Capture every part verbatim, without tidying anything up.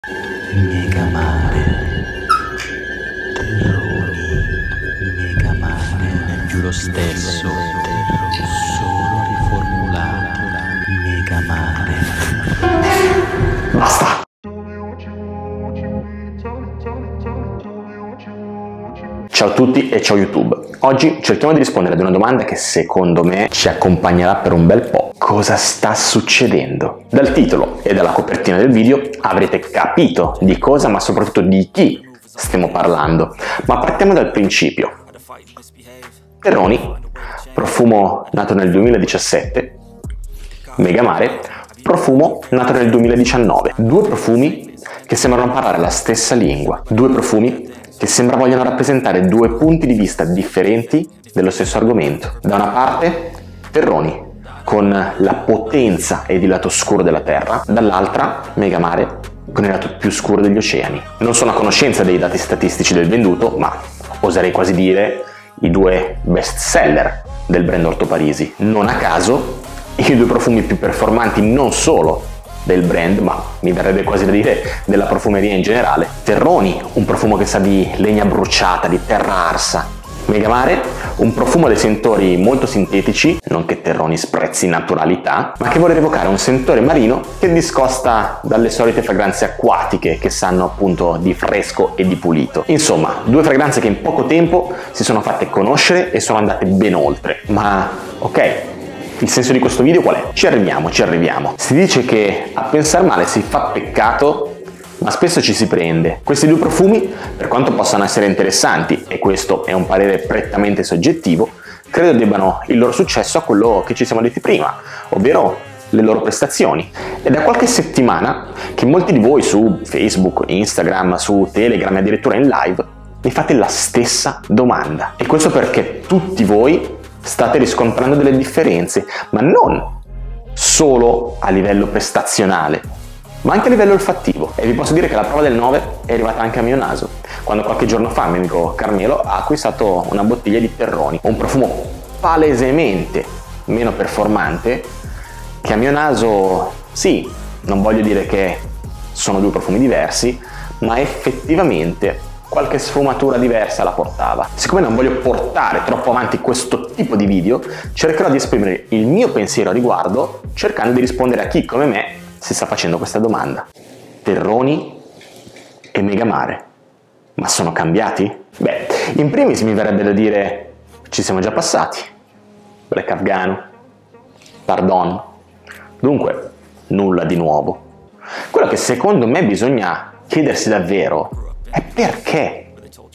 Megamare, Terroni, Megamare, non è più lo stesso, solo riformulato, Megamare. Basta! Ciao a tutti e ciao YouTube. Oggi cerchiamo di rispondere ad una domanda che secondo me ci accompagnerà per un bel po'. Cosa sta succedendo? Dal titolo e dalla copertina del video avrete capito di cosa, ma soprattutto di chi stiamo parlando. Ma partiamo dal principio. Terroni, profumo nato nel duemiladiciassette, Megamare, profumo nato nel duemiladiciannove. Due profumi che sembrano parlare la stessa lingua, due profumi che sembra vogliano rappresentare due punti di vista differenti dello stesso argomento. Da una parte, Terroni, con la potenza ed il lato scuro della Terra, dall'altra, Megamare, con il lato più scuro degli oceani. Non sono a conoscenza dei dati statistici del venduto, ma oserei quasi dire i due best seller del brand Orto Parisi. Non a caso, i due profumi più performanti non solo del brand, ma mi verrebbe quasi da dire della profumeria in generale. Terroni, un profumo che sa di legna bruciata, di terra arsa. Megamare, un profumo dai sentori molto sintetici, non che Terroni sprezzi naturalità, ma che vuole evocare un sentore marino che discosta dalle solite fragranze acquatiche che sanno appunto di fresco e di pulito. Insomma, due fragranze che in poco tempo si sono fatte conoscere e sono andate ben oltre. Ma ok, il senso di questo video qual è? Ci arriviamo, ci arriviamo. Si dice che a pensar male si fa peccato, ma spesso ci si prende. Questi due profumi, per quanto possano essere interessanti, e questo è un parere prettamente soggettivo, credo debbano il loro successo a quello che ci siamo detti prima, ovvero le loro prestazioni. È da qualche settimana che molti di voi su Facebook, Instagram, su Telegram e addirittura in live mi fate la stessa domanda. E questo perché tutti voi state riscontrando delle differenze, ma non solo a livello prestazionale, ma anche a livello olfattivo. E vi posso dire che la prova del nove è arrivata anche a mio naso, quando qualche giorno fa il mio amico Carmelo ha acquistato una bottiglia di Terroni, un profumo palesemente meno performante, che a mio naso, sì, non voglio dire che sono due profumi diversi, ma effettivamente qualche sfumatura diversa la portava. Siccome non voglio portare troppo avanti questo tipo di video, cercherò di esprimere il mio pensiero a riguardo, cercando di rispondere a chi come me si sta facendo questa domanda. Terroni e Megamare, ma sono cambiati? Beh, in primis mi verrebbe da dire ci siamo già passati. Black Afghano, Pardon, dunque nulla di nuovo. Quello che secondo me bisogna chiedersi davvero è perché?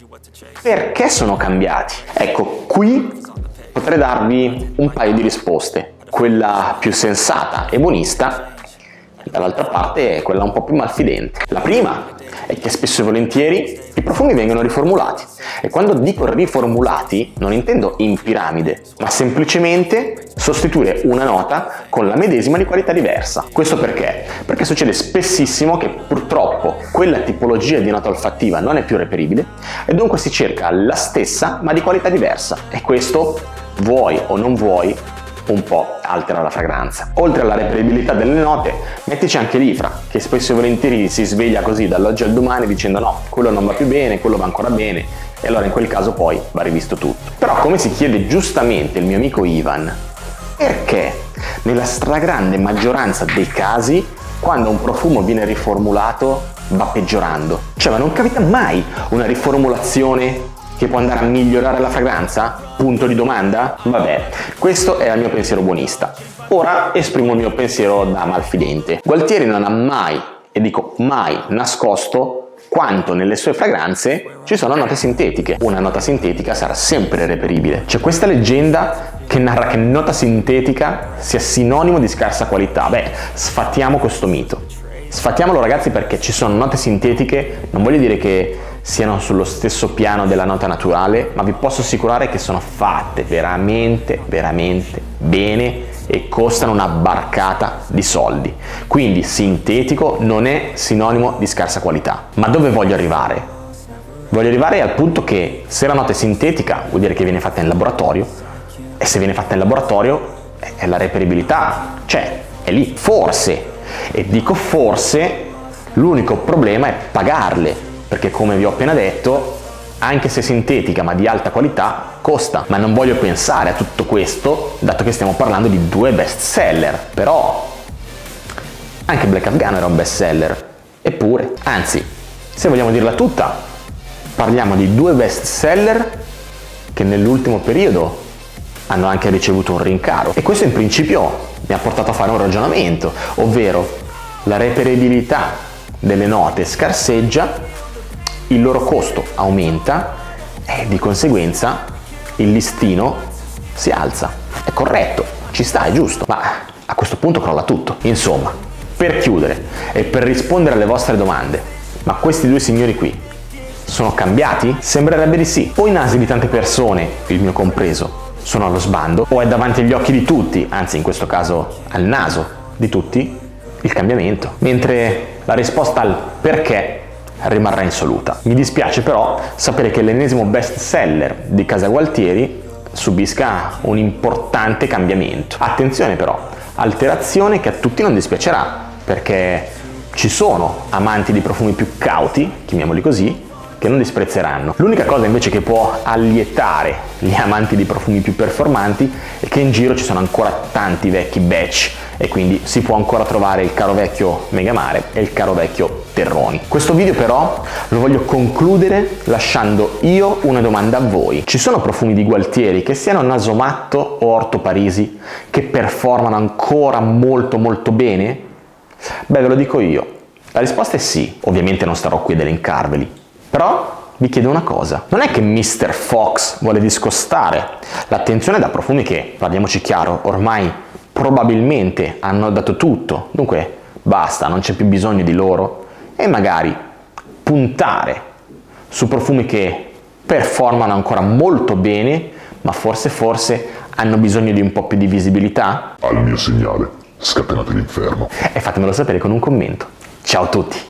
Perché sono cambiati? Ecco, qui potrei darvi un paio di risposte. Quella più sensata e buonista, dall'altra parte è quella un po' più malfidente. La prima è che spesso e volentieri i profumi vengono riformulati. E quando dico riformulati non intendo in piramide, ma semplicemente sostituire una nota con la medesima di qualità diversa. Questo perché? Perché succede spessissimo che purtroppo quella tipologia di nota olfattiva non è più reperibile e dunque si cerca la stessa ma di qualità diversa, e questo, vuoi o non vuoi, un po' altera la fragranza. Oltre alla reperibilità delle note, mettici anche l'ifra, che spesso e volentieri si sveglia così dall'oggi al domani dicendo no, quello non va più bene, quello va ancora bene, e allora in quel caso poi va rivisto tutto. Però, come si chiede giustamente il mio amico Ivan, perché nella stragrande maggioranza dei casi quando un profumo viene riformulato va peggiorando? Cioè, ma non capita mai una riformulazione che può andare a migliorare la fragranza? Punto di domanda? Vabbè, questo è il mio pensiero buonista. Ora esprimo il mio pensiero da malfidente. Gualtieri non ha mai, e dico mai, nascosto quanto nelle sue fragranze ci sono note sintetiche. Una nota sintetica sarà sempre reperibile. C'è questa leggenda che narra che nota sintetica sia sinonimo di scarsa qualità. Beh, sfattiamo questo mito. Sfattiamolo, ragazzi, perché ci sono note sintetiche, non voglio dire che siano sullo stesso piano della nota naturale, ma vi posso assicurare che sono fatte veramente, veramente bene e costano una barcata di soldi. Quindi sintetico non è sinonimo di scarsa qualità. Ma dove voglio arrivare? Voglio arrivare al punto che se la nota è sintetica vuol dire che viene fatta in laboratorio, e se viene fatta in laboratorio è la reperibilità, cioè è lì. Forse, e dico forse, L'unico problema è pagarle, perché come vi ho appena detto, anche se sintetica ma di alta qualità, costa. Ma non voglio pensare a tutto questo, dato che stiamo parlando di due best seller. Però anche Black Afghan era un best seller. Eppure, anzi, se vogliamo dirla tutta, parliamo di due best seller che nell'ultimo periodo hanno anche ricevuto un rincaro. E questo in principio mi ha portato a fare un ragionamento, ovvero la reperibilità delle note scarseggia, il loro costo aumenta e di conseguenza il listino si alza. È corretto, ci sta, è giusto, ma a questo punto crolla tutto. Insomma, per chiudere e per rispondere alle vostre domande, ma questi due signori qui sono cambiati? Sembrerebbe di sì. O i nasi di tante persone, il mio compreso, sono allo sbando, o è davanti agli occhi di tutti, anzi in questo caso al naso di tutti, il cambiamento. Mentre la risposta al perché rimarrà insoluta. Mi dispiace però sapere che l'ennesimo best seller di Casa Gualtieri subisca un importante cambiamento. Attenzione però, alterazione che a tutti non dispiacerà, perché ci sono amanti di profumi più cauti, chiamiamoli così, che non disprezzeranno. L'unica cosa invece che può allietare gli amanti di profumi più performanti è che in giro ci sono ancora tanti vecchi batch e quindi si può ancora trovare il caro vecchio Megamare e il caro vecchio Terroni. Questo video però lo voglio concludere lasciando io una domanda a voi. Ci sono profumi di Gualtieri, che siano Nasomatto o Orto Parisi, che performano ancora molto molto bene? Beh, ve lo dico io. La risposta è sì. Ovviamente non starò qui ad elencarveli. Però vi chiedo una cosa, non è che mister Fox vuole discostare l'attenzione da profumi che, parliamoci chiaro, ormai probabilmente hanno dato tutto, dunque basta, non c'è più bisogno di loro, e magari puntare su profumi che performano ancora molto bene, ma forse forse hanno bisogno di un po' più di visibilità? Al mio segnale, scatenate l'inferno. E fatemelo sapere con un commento. Ciao a tutti!